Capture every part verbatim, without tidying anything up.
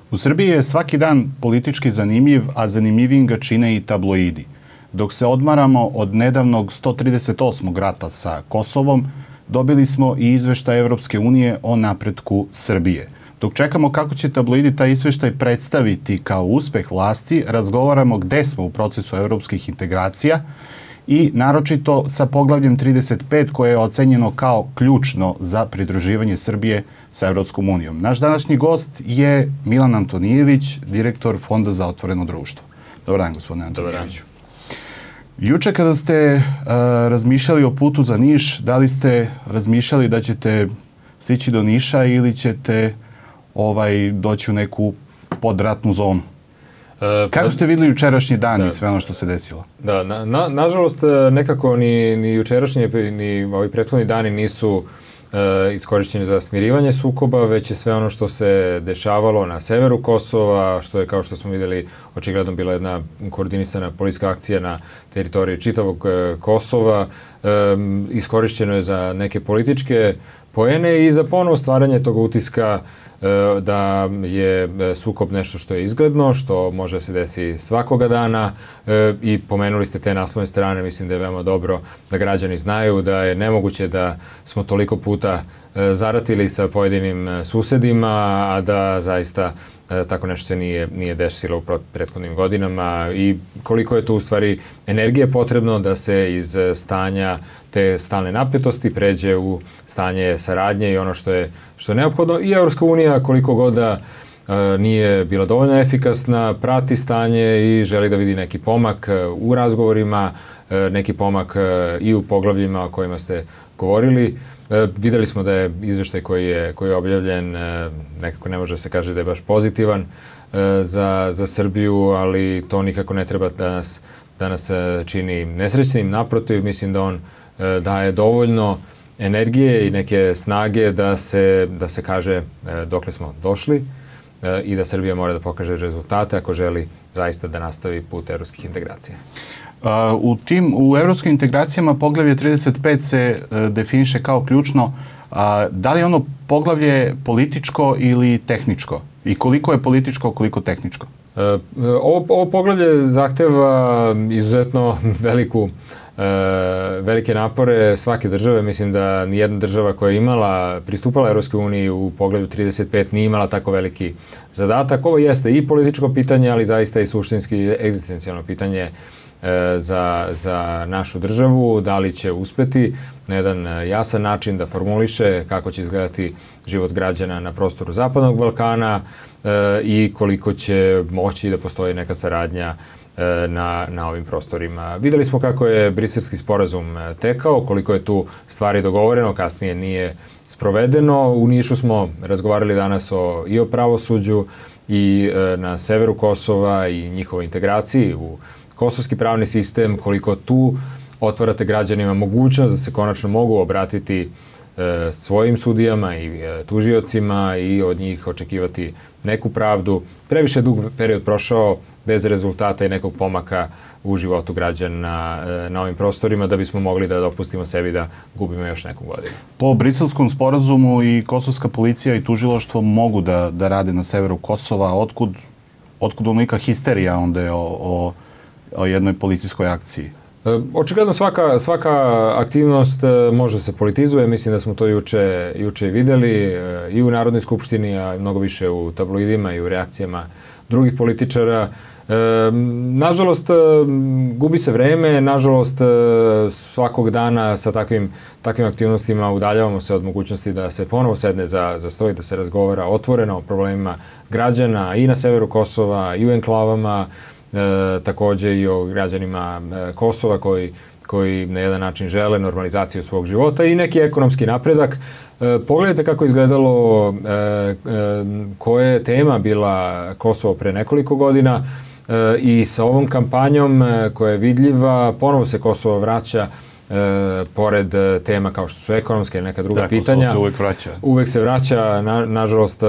U Srbiji je svaki dan politički zanimljiv, a zanimljivijim ga čine i tabloidi. Dok se odmaramo od nedavnog sto trideset osmog rata sa Kosovom, dobili smo i izveštaj Evropske unije o napretku Srbije. Dok čekamo kako će tabloidi taj izveštaj predstaviti kao uspeh vlasti, razgovaramo gde smo u procesu evropskih integracija i naročito sa poglavljem trideset pet koje je ocenjeno kao ključno za pridruživanje Srbije sa Evropskom unijom. Naš današnji gost je Milan Antonijević, direktor Fonda za otvoreno društvo. Dobar dan, gospodine Antonijeviću. Juče kada ste uh, razmišljali o putu za Niš, da li ste razmišljali da ćete stići do Niša ili ćete ovaj, doći u neku podratnu zonu? Uh, Kako ste vidjeli jučerašnji dan da, i sve ono što se desilo? Da, na, na, nažalost, nekako ni, ni jučerašnji ni ovi prethodni dani nisu e, iskorišćeni za smirivanje sukoba, već je sve ono što se dešavalo na severu Kosova, što je, kao što smo vidjeli, očigledno bila jedna koordinisana policijska akcija na teritoriji čitavog e, Kosova, e, iskorišćeno je za neke političke poene i za ponovo stvaranje tog utiska da je sukob nešto što je izgledno, što može da se desi svakoga dana i pomenuli ste te naslovne strane, mislim da je veoma dobro da građani znaju da je nemoguće da smo toliko puta zaratili sa pojedinim susedima, a da zaista tako nešto se nije, nije desilo u prethodnim godinama i koliko je tu u stvari energije potrebno da se iz stanja te stalne napetosti pređe u stanje saradnje i ono što je, što je neophodno. I Evropska unija, koliko god da e, nije bila dovoljno efikasna, prati stanje i želi da vidi neki pomak u razgovorima, e, neki pomak e, i u poglavljima o kojima ste govorili. E, videli smo da je izveštaj koji je, koji je objavljen, e, nekako ne može da se kaže da je baš pozitivan e, za, za Srbiju, ali to nikako ne treba da nas, da nas čini nesrećnim. Naprotiv, mislim da on e, daje dovoljno energije i neke snage da se, da se kaže e, dokle smo došli e, i da Srbija mora da pokaže rezultate ako želi zaista da nastavi put evropskih integracija. Uh, u tim, u evropskim integracijama poglavlje trideset pet se uh, definiše kao ključno. Uh, da li je ono poglavlje političko ili tehničko? I koliko je političko, koliko tehničko? Uh, ovo, ovo poglavlje zahteva izuzetno veliku Uh, velike napore svake države. Mislim da nijedna država koja je imala, pristupala Evropskoj uniji u poglavlju trideset pet nije imala tako veliki zadatak. Ovo jeste i političko pitanje, ali zaista i suštinski egzistencijalno pitanje uh, za, za našu državu. Da li će uspeti na jedan jasan način da formuliše kako će izgledati život građana na prostoru Zapadnog Balkana uh, i koliko će moći da postoji neka saradnja Na, na ovim prostorima. Videli smo kako je Briselski sporazum tekao, koliko je tu stvari dogovoreno, kasnije nije sprovedeno. U Nišu smo razgovarali danas o, i o pravosuđu i e, na severu Kosova i njihovoj integraciji u kosovski pravni sistem, koliko tu otvarate građanima mogućnost da se konačno mogu obratiti e, svojim sudijama i e, tužiocima i od njih očekivati neku pravdu. Previše dug period prošao bez rezultata i nekog pomaka u životu građana na ovim prostorima da bismo mogli da dopustimo sebi da gubimo još neku godinu. Po Briselskom sporazumu i kosovska policija i tužilaštvo mogu da, da rade na severu Kosova. Otkud, otkud onolika histerija onda je o, o, o jednoj policijskoj akciji? Očigledno svaka, svaka aktivnost može se politizuje. Mislim da smo to juče, juče videli i u Narodnoj skupštini, a mnogo više u tabloidima i u reakcijama drugih političara. E, nažalost, gubi se vreme, nažalost, svakog dana sa takvim, takvim aktivnostima udaljavamo se od mogućnosti da se ponovo sedne za, za sto i da se razgovara otvoreno o problemima građana i na severu Kosova i u enklavama, e, takođe i o građanima Kosova koji, koji na jedan način žele normalizaciju svog života i neki ekonomski napredak. E, pogledajte kako je izgledalo, e, e, koja je tema bila Kosovo pre nekoliko godina e, i sa ovom kampanjom e, koja je vidljiva, ponovo se Kosovo vraća e, pored tema kao što su ekonomske ili neka druga da, pitanja. Kosovo se uvek vraća. Uvek se vraća, na, nažalost, e,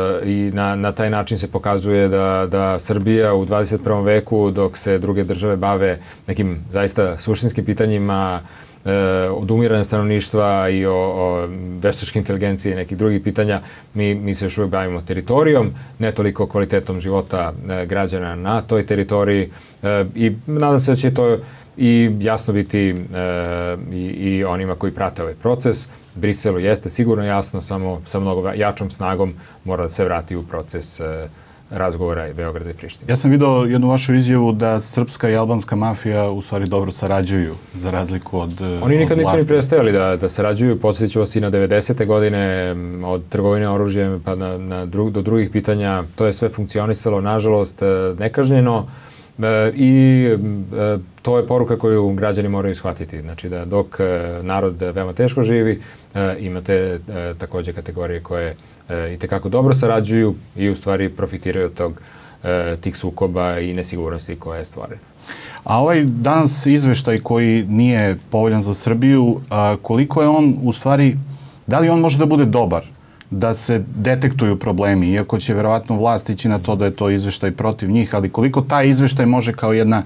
i na, na taj način se pokazuje da, da Srbija u dvadeset prvom veku, dok se druge države bave nekim zaista suštinskim pitanjima, od umiranja stanovništva i o, o veštačke inteligencije i nekih drugih pitanja, mi, mi se još uvijek bavimo teritorijom, ne toliko kvalitetom života građana na toj teritoriji i nadam se da će to i jasno biti i, i onima koji prate ovaj proces. Briselu jeste sigurno jasno, samo sa mnogo jačom snagom mora da se vrati u proces razgovora i Beograda i Prištine. Ja sam vidio jednu vašu izjavu da srpska i albanska mafija u stvari dobro sarađuju, za razliku od Oni nikad od nisu vlasti. ni prestajali da, da sarađuju. Podsjetit ću vas i na devedesete godine, od trgovine oružjem pa na, na dru, do drugih pitanja. To je sve funkcionisalo, nažalost, nekažnjeno. E, I e, to je poruka koju građani moraju shvatiti. Znači da dok e, narod veoma teško živi, e, imate e, takođe kategorije koje e, itekako dobro sarađuju i u stvari profitiraju od tog, e, tih sukoba i nesigurnosti koje stvore. A ovaj danas izveštaj koji nije povoljan za Srbiju, a, koliko je on u stvari, da li on može da bude dobar? Da se detektuju problemi, iako će verovatno vlast ići na to da je to izveštaj protiv njih, ali koliko taj izveštaj može kao jedna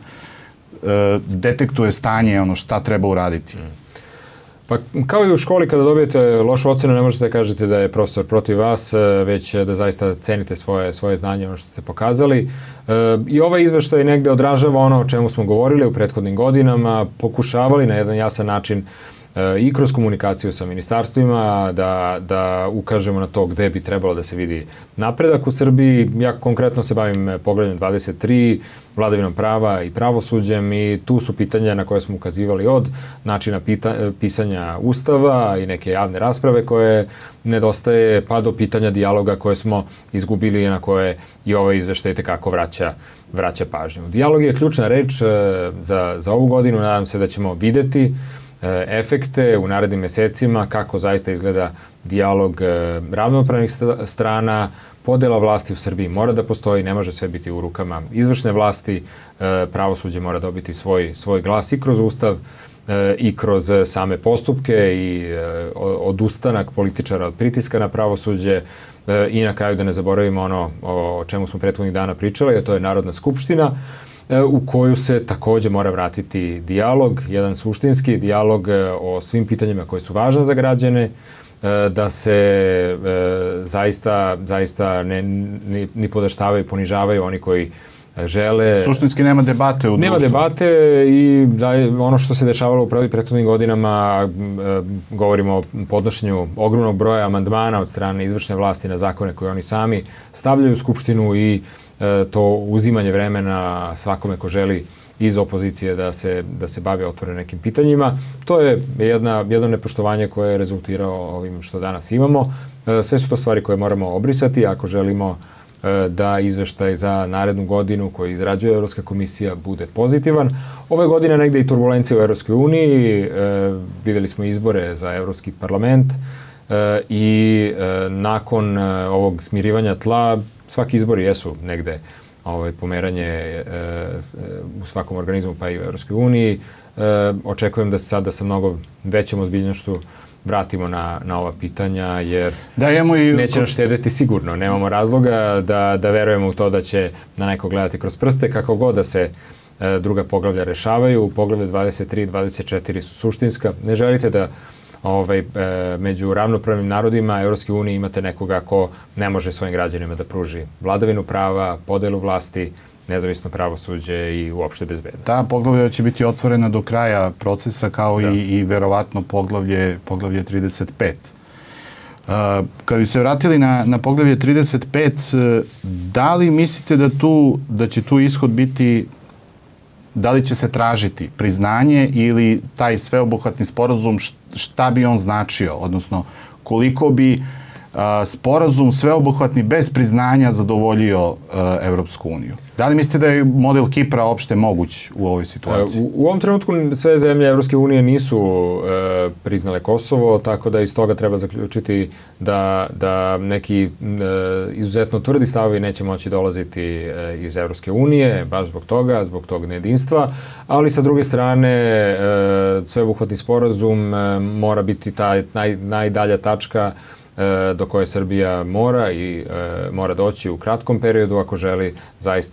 e, detektuje stanje, ono šta treba uraditi? Pa kao i u školi kada dobijete lošu ocenu ne možete da kažete da je profesor protiv vas, već da zaista cenite svoje, svoje znanje, ono što ste pokazali. E, I ovaj izveštaj negde odražava ono o čemu smo govorili u prethodnim godinama, pokušavali na jedan jasan način i kroz komunikaciju sa ministarstvima da, da ukažemo na to gde bi trebalo da se vidi napredak u Srbiji. Ja konkretno se bavim poglavljem dvadeset tri, vladavinom prava i pravosuđem i tu su pitanja na koje smo ukazivali od načina pita, pisanja ustava i neke javne rasprave koje nedostaje, pa do pitanja dijaloga koje smo izgubili i na koje i ovaj izveštaj tekako vraća, vraća pažnju. Dijalog je ključna reč za, za ovu godinu, nadam se da ćemo videti efekte u narednim mesecima, kako zaista izgleda dijalog ravnopravnih strana, podela vlasti u Srbiji mora da postoji, ne može sve biti u rukama izvršne vlasti, pravosuđe mora dobiti svoj, svoj glas i kroz ustav i kroz same postupke i odustanak političara od pritiska na pravosuđe i na kraju da ne zaboravimo ono o čemu smo prethodnih dana pričali, a to je Narodna skupština, u koju se takođe mora vratiti dijalog, jedan suštinski dijalog o svim pitanjima koje su važne za građane, da se zaista, zaista ne, ni, ni podaštavaju, ponižavaju oni koji žele... Suštinski nema debate u društvu. Nema debate i ono što se dešavalo u prethodnim godinama, govorimo o podnošenju ogromnog broja amandmana od strane izvršne vlasti na zakone koje oni sami stavljaju u Skupštinu i to uzimanje vremena svakome ko želi iz opozicije da se, da se bavi otvoreno nekim pitanjima. To je jedna, jedno nepoštovanje koje je rezultirao ovim što danas imamo. Sve su to stvari koje moramo obrisati ako želimo da izveštaj za narednu godinu koji izrađuje Evropska komisija bude pozitivan. Ove godine negde i turbulencije u Evropskoj uniji, videli smo izbore za Evropski parlament i nakon ovog smirivanja tla svaki izbori jesu negde ovaj, pomeranje e, e, u svakom organizmu pa i u Evropskoj uniji. E, očekujem da se sada sa mnogo većom ozbiljnošću vratimo na, na ova pitanja jer da, i... neće nas štedeti sigurno. Nemamo razloga da, da verujemo u to da će na neko gledati kroz prste kako god da se e, druga poglavlja rešavaju. Poglavlje dvadeset tri i dvadeset četiri su suštinska. Ne želite da Ovaj, e, među ravnopravnim narodima Evropske unije imate nekoga ko ne može svojim građanima da pruži vladavinu prava, podelu vlasti, nezavisno pravosuđe i uopšte bezbednost. Ta poglavlja će biti otvorena do kraja procesa kao i, i verovatno poglavlje, poglavlje trideset pet. Uh, kad bi se vratili na, na poglavlje trideset pet, da li mislite da, tu, da će tu ishod biti, da li će se tražiti priznanje ili taj sveobuhvatni sporazum, šta bi on značio? Odnosno, koliko bi a, sporazum sveobuhvatni bez priznanja zadovoljio a, Evropsku uniju? Da li mislite da je model Kipra opšte moguć u ovoj situaciji? U, u ovom trenutku sve zemlje Evropske unije nisu e, priznale Kosovo, tako da iz toga treba zaključiti da, da neki e, izuzetno tvrdi stavovi neće moći dolaziti e, iz Evropske unije, baš zbog toga, zbog tog nejedinstva, ali sa druge strane e, sveobuhvatni sporazum e, mora biti ta naj, najdalja tačka e, do koje Srbija mora i e, mora doći u kratkom periodu ako želi zaista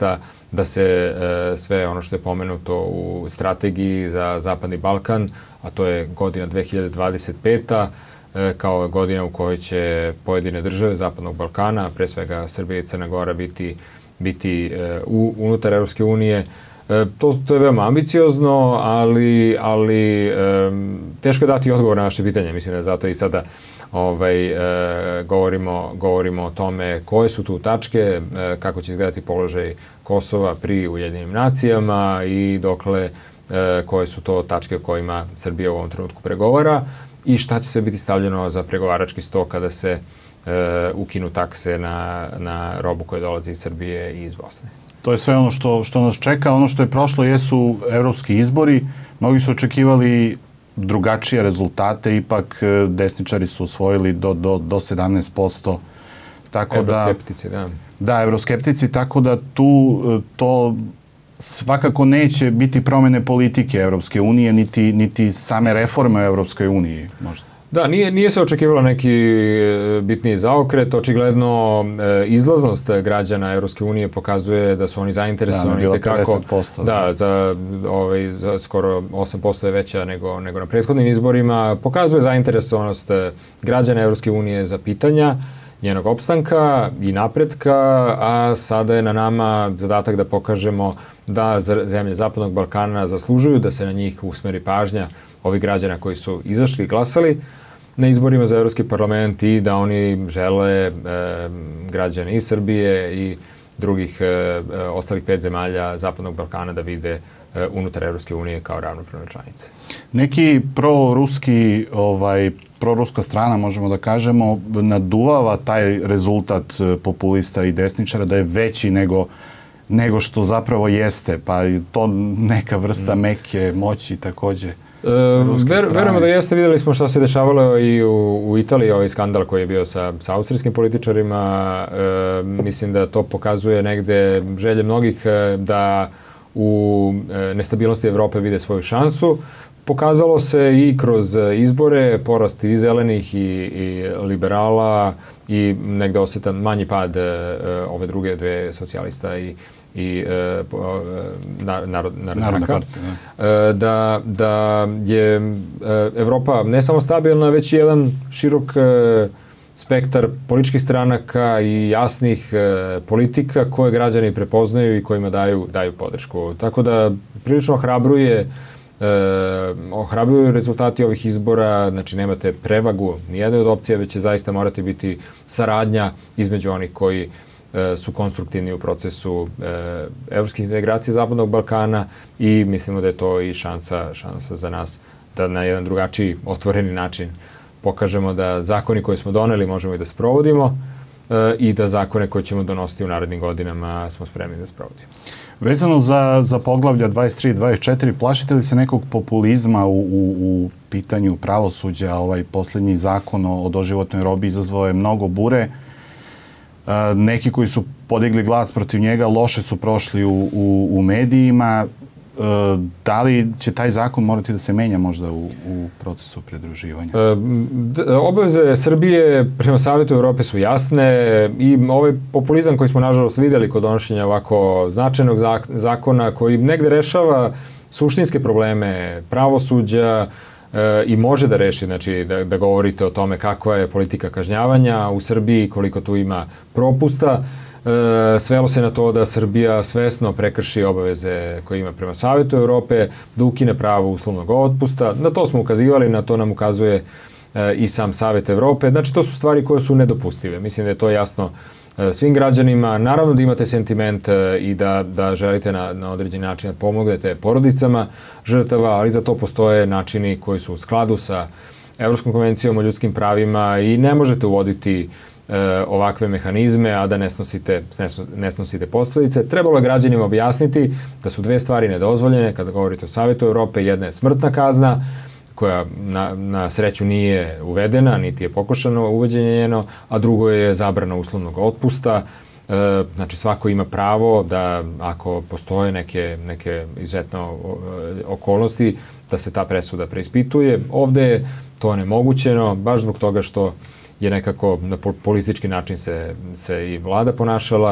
da se e, sve ono što je pomenuto u strategiji za Zapadni Balkan, a to je godina dve hiljade dvadeset peta, e, kao godina u kojoj će pojedine države Zapadnog Balkana, pre svega Srbija i Crna Gora, biti, biti e, u, unutar Evropske unije. E, to, to je veoma ambiciozno, ali, ali e, teško je dati odgovor na naše pitanje. Mislim da zato i sada ovaj, e, govorimo, govorimo o tome koje su tu tačke, e, kako će izgledati položaj Kosova pri Ujedinjenim nacijama i dokle e, koje su to tačke o kojima Srbija u ovom trenutku pregovara i šta će sve biti stavljeno za pregovarački sto kada se e, ukinu takse na, na robu koja dolazi iz Srbije i iz Bosne. To je sve ono što, što nas čeka. Ono što je prošlo jesu evropski izbori. Mnogi su očekivali drugačije rezultate, ipak desničari su osvojili do, do, do sedamnaest posto. Tako Evroskeptici, da. Da, evroskeptici, tako da tu to svakako neće biti promene politike Evropske unije, niti, niti same reforme u Evropskoj uniji, možda. Da, nije, nije se očekivalo neki bitniji zaokret. Očigledno e, izlaznost građana Evropske unije pokazuje da su oni zainteresovani. Da, bilo pedeset posto. Da, da za, ovaj, za skoro osam posto je veća nego, nego na prethodnim izborima. Pokazuje zainteresovanost građana Evropske unije za pitanja njenog opstanka i napretka, a sada je na nama zadatak da pokažemo da zemlje Zapadnog Balkana zaslužuju da se na njih usmeri pažnja ovih građana koji su izašli i glasali na izborima za Evropski parlament i da oni žele e, građane i Srbije i drugih e, ostalih pet zemalja Zapadnog Balkana da vide e, unutar Evropske unije kao ravnopravne članice. Neki proruski, ovaj, proruska strana, možemo da kažemo, naduvava taj rezultat populista i desničara da je veći nego nego što zapravo jeste, pa to neka vrsta meke moći takođe. E, ver, verujemo da jeste, videli smo šta se dešavalo i u, u Italiji, ovaj skandal koji je bio sa, sa austrijskim političarima. E, mislim da to pokazuje negde želje mnogih da u e, nestabilnosti Evrope vide svoju šansu. Pokazalo se i kroz izbore, porast i zelenih i, i liberala i negde osjetan manji pad e, ove druge dve, socijalista i i e, narod, narodna partija. Da. da, da je e, Evropa ne samo stabilna, već i jedan širok e, spektar političkih stranaka i jasnih e, politika koje građani prepoznaju i kojima daju, daju podršku. Tako da prilično ohrabruje e, ohrabruju rezultati ovih izbora, znači nemate prevagu nijedne od opcija, već će zaista morati biti saradnja između onih koji su konstruktivni u procesu e, evropskih integracija Zapadnog Balkana i mislimo da je to i šansa, šansa za nas da na jedan drugačiji, otvoreni način pokažemo da zakoni koje smo doneli možemo i da sprovodimo e, i da zakone koje ćemo donositi u narednim godinama smo spremni da sprovodimo. Vezano za, za poglavlja dvadeset tri i dvadeset četiri, plašite li se nekog populizma u, u, u pitanju pravosuđa? Ovaj poslednji zakon o, o doživotnoj robi izazvao je mnogo bure. Uh, neki koji su podigli glas protiv njega loše su prošli u, u, u medijima. Uh, da li će taj zakon morati da se menja možda u, u procesu pridruživanja? Uh, obaveze Srbije prema Savetu Evrope su jasne i ovaj populizam koji smo nažalost videli kod donošenja ovako značajnog zakona koji negde rešava suštinske probleme pravosuđa i može da reši, znači da, da govorite o tome kakva je politika kažnjavanja u Srbiji, koliko tu ima propusta. E, svelo se na to da Srbija svesno prekrši obaveze koje ima prema Savetu Evrope, da ukine pravo uslovnog otpusta. Na to smo ukazivali, na to nam ukazuje e, i sam Savet Evrope. Znači to su stvari koje su nedopustive. Mislim da je to jasno svim građanima. Naravno da imate sentiment i da, da želite na, na određeni način da pomognete porodicama žrtava, ali za to postoje načini koji su u skladu sa Evropskom konvencijom o ljudskim pravima i ne možete uvoditi e, ovakve mehanizme, a da ne snosite, ne snosite posledice. Trebalo je građanima objasniti da su dve stvari nedozvoljene kada govorite o Savetu Evrope. Jedna je smrtna kazna, koja na, na sreću nije uvedena, niti je pokušano uvođenje njeno, a drugo je zabrana uslovnog otpusta. E, znači svako ima pravo da ako postoje neke, neke izuzetno okolnosti, da se ta presuda preispituje. Ovde je to nemogućeno, baš zbog toga što je nekako na politički način se, se i vlada ponašala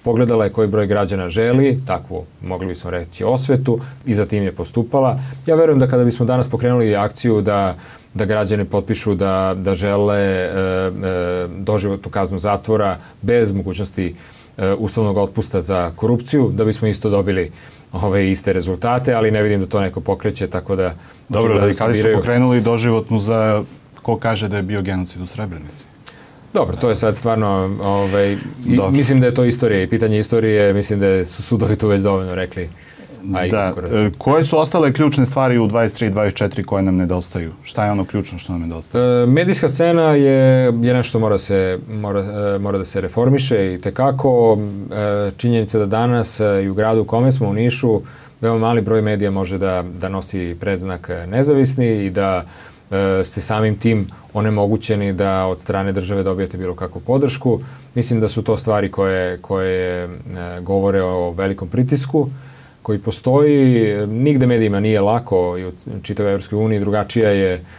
pogledala je koji broj građana želi, takvu, mogli bismo reći, osvetu i za tim je postupala. Ja verujem da kada bismo danas pokrenuli akciju da da građani potpišu da, da žele e, e, doživotnu kaznu zatvora bez mogućnosti e, uslovnog otpusta za korupciju, da bismo isto dobili ove iste rezultate, ali ne vidim da to neko pokreće, tako da... Dobro, radikali su pokrenuli doživotnu za ko kaže da je bio genocid u Srebrenici. Dobro, to je sad stvarno, ovaj, i, mislim da je to istorija i pitanje istorije, mislim da su sudovi tu već dovoljno rekli. Da. Koje su ostale ključne stvari u dvadeset tri i dvadeset četiri koje nam nedostaju? Šta je ono ključno što nam nedostaje? E, medijska scena je, je nešto mora, se, mora, mora da se reformiše i tekako. E, činjenica da danas i u gradu u kome smo, u Nišu, veoma mali broj medija može da, da nosi predznak nezavisni i da e, se samim tim onemogućeni da od strane države dobijete bilo kakvu podršku. Mislim da su to stvari koje, koje e, govore o velikom pritisku koji postoji. Nigde medijima nije lako i u čitavoj Evropskoj uniji, drugačija je e,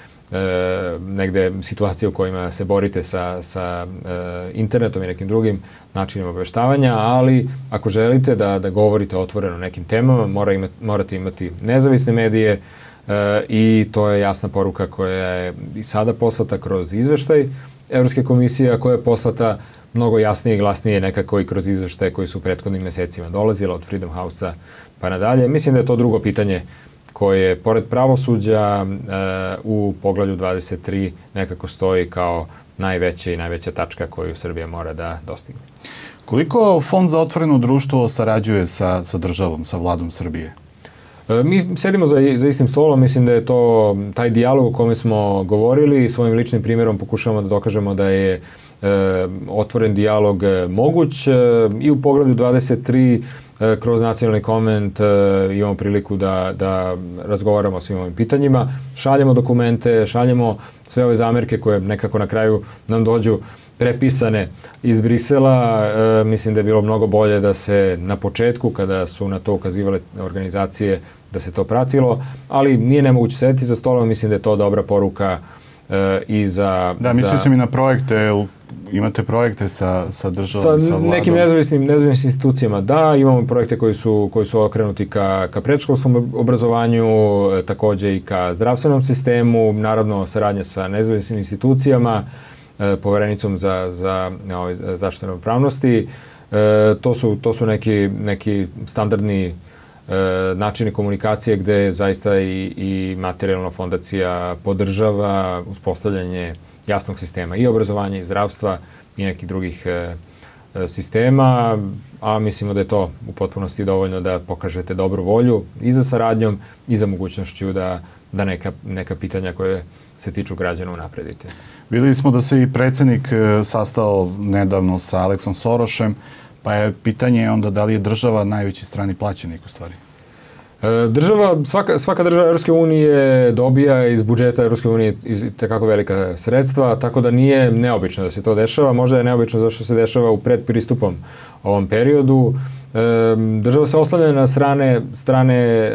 negde situacija u kojima se borite sa, sa e, internetom i nekim drugim načinima obaveštavanja, ali ako želite da, da govorite otvoreno o nekim temama, mora ima, morate imati nezavisne medije e, i to je jasna poruka koja je i sada poslata kroz izveštaj Evropske komisije, a koja je poslata mnogo jasnije i glasnije nekako i kroz izveštaje koji su u prethodnim mesecima dolazila od Freedom House-a pa nadalje. Mislim da je to drugo pitanje koje, pored pravosuđa, u poglavlju dvadeset tri nekako stoji kao najveća i najveća tačka koju Srbija mora da dostigne. Koliko Fond za otvoreno društvo sarađuje sa, sa državom, sa vladom Srbije? Mi sedimo za, za istim stolom, mislim da je to taj dijalog o kome smo govorili i svojim ličnim primjerom pokušavamo da dokažemo da je e, otvoren dijalog moguć e, i u poglavlju dvadeset tri e, kroz nacionalni konvent e, imamo priliku da, da razgovaramo o svim ovim pitanjima, šaljemo dokumente, šaljemo sve ove zamerke koje nekako na kraju nam dođu prepisane iz Brisela. E, mislim da je bilo mnogo bolje da se na početku, kada su na to ukazivale organizacije, da se to pratilo, ali nije nemoguće sedeti za stolom, mislim da je to dobra poruka e, i za... Da, mislim sam i na projekte, imate projekte sa, sa državom, sa, sa vladom? Sa nekim nezavisnim, nezavisnim institucijama, da, imamo projekte koji su, koji su okrenuti ka, ka predškolskom obrazovanju, takođe i ka zdravstvenom sistemu, naravno saradnja sa nezavisnim institucijama, poverenicom za, za ovaj, zaštitu ravnopravnosti. E, to su, to su neki, neki standardni e, načini komunikacije gde zaista i, i materijalna fondacija podržava uspostavljanje jasnog sistema i obrazovanja i zdravstva i nekih drugih e, sistema, a mislimo da je to u potpunosti dovoljno da pokažete dobru volju i za saradnjom i za mogućnošću da, da neka, neka pitanja koje se tiču građana unapredite. Videli smo da se i predsjednik sastao nedavno sa Aleksom Sorošem, pa je pitanje onda da li je država najveći strani plaćenik u stvari? E, država, svaka, svaka država Evropske unije dobija iz budžeta Evropske unije tekako velika sredstva, tako da nije neobično da se to dešava. Možda je neobično zašto se dešava u predpristupom ovom periodu. E, država se oslanja na strane, strane e,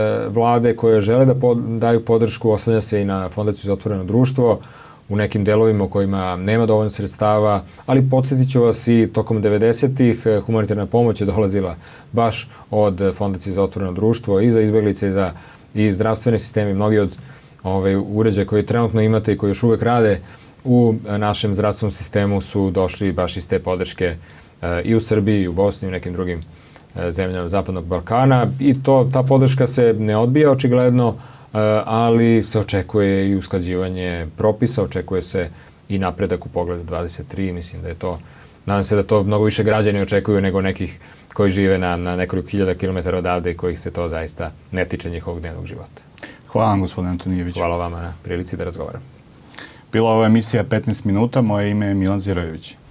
vlade koje žele da pod, daju podršku, oslanja se i na Fondaciju za otvoreno društvo u nekim delovima u kojima nema dovoljno sredstava, ali podsjetit ću vas i tokom devedesetih humanitarna pomoć je dolazila baš od Fondacije za otvoreno društvo i za izbeglice i za i zdravstvene sisteme. Mnogi od ove, uređaja koje trenutno imate i koji još uvek rade u našem zdravstvenom sistemu su došli baš iz te podrške e, i u Srbiji, i u Bosni, i u nekim drugim e, zemljama Zapadnog Balkana. I to, ta podrška se ne odbija očigledno, ali se očekuje i usklađivanje propisa, očekuje se i napredak u pogledu dvadeset tri. Mislim da je to, nadam se da to mnogo više građani očekuju nego nekih koji žive na, na nekoliko hiljada kilometara odavde i kojih se to zaista ne tiče njihovog dnevnog života. Hvala vam, gospodine Antonijević. Hvala vama na prilici da razgovaram. Bila ovo emisija petnaest minuta, moje ime je Milan Zirojević.